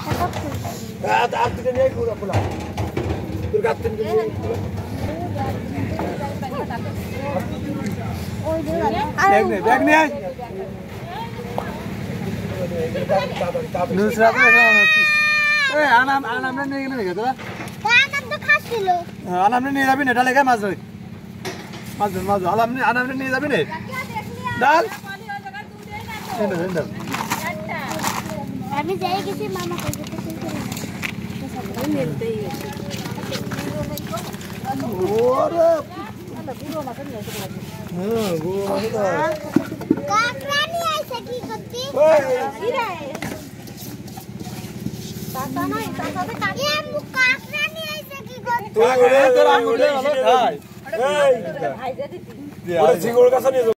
আর তুই নিয়ে ঘুরা খোলা তোর গাছ তিন নিয়ে ব্যাগ নিয়ে আয় নুসরাত এ আনামনে নিয়ে গেলে নাকি তোরা কাকা তো খাচ্ছিল আনামনে নিয়ে যাবি না এটা লেগে মাছ ধরে মাছ আনামনে নিয়ে যাবি না ডাল আমি যাই গেছি মামা কইতে মিলতেই ওরে পুরো মাছ নিয়ে এসে হ্যাঁ কাকড়া নিয়ে আইছে কি করতে কি রে কাকা নাই কাকা তো কাকে কাকড়া নিয়ে আইছে কি করতে তুই তোর আঙ্গুলে ভালো খাই এই ভাইজা দিতি ওরে সিঙ্গুর কাছে নিয়ে